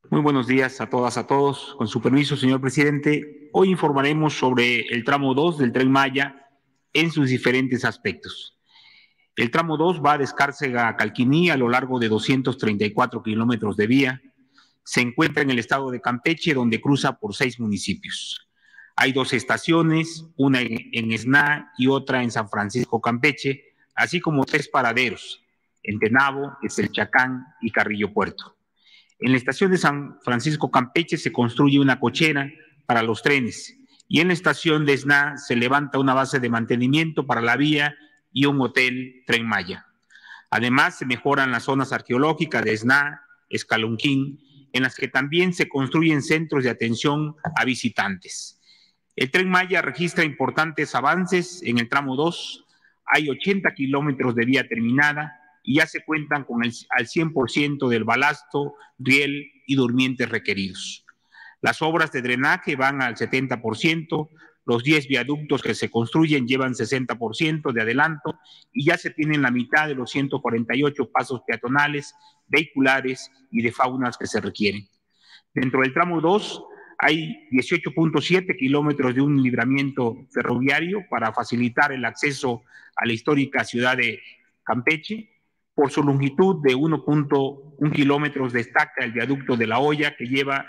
Muy buenos días a todas, a todos. Con su permiso, señor presidente, hoy informaremos sobre el tramo 2 del Tren Maya en sus diferentes aspectos. El tramo 2 va de Escárcega a Calquiní a lo largo de 234 kilómetros de vía. Se encuentra en el estado de Campeche, donde cruza por 6 municipios. Hay 2 estaciones, una en Esná y otra en San Francisco Campeche, así como 3 paraderos, en Tenabo, Eselchacán y Carrillo Puerto. En la estación de San Francisco Campeche se construye una cochera para los trenes y en la estación de Esná se levanta una base de mantenimiento para la vía y un hotel Tren Maya. Además, se mejoran las zonas arqueológicas de Esná, Escalonquín, en las que también se construyen centros de atención a visitantes. El Tren Maya registra importantes avances en el tramo 2. Hay 80 kilómetros de vía terminada y ya se cuentan con al 100% del balasto, riel y durmientes requeridos. Las obras de drenaje van al 70%, los 10 viaductos que se construyen llevan 60% de adelanto y ya se tienen la mitad de los 148 pasos peatonales, vehiculares y de faunas que se requieren. Dentro del tramo 2 hay 18.7 kilómetros de un libramiento ferroviario para facilitar el acceso a la histórica ciudad de Campeche. Por su longitud de 1.1 kilómetros destaca el viaducto de La Hoya, que lleva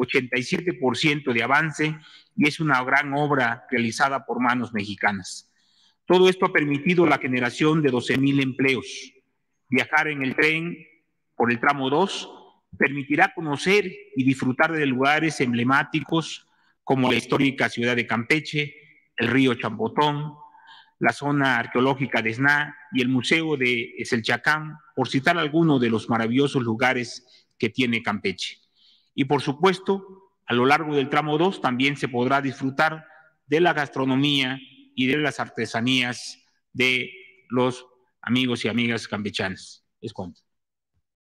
87% de avance y es una gran obra realizada por manos mexicanas. Todo esto ha permitido la generación de 12,000 empleos. Viajar en el tren por el tramo 2 permitirá conocer y disfrutar de lugares emblemáticos como la histórica ciudad de Campeche, el río Champotón, la zona arqueológica de Esná y el Museo de Eselchacán, por citar algunos de los maravillosos lugares que tiene Campeche. Y por supuesto, a lo largo del tramo 2 también se podrá disfrutar de la gastronomía y de las artesanías de los amigos y amigas campechanas. Es cuanto.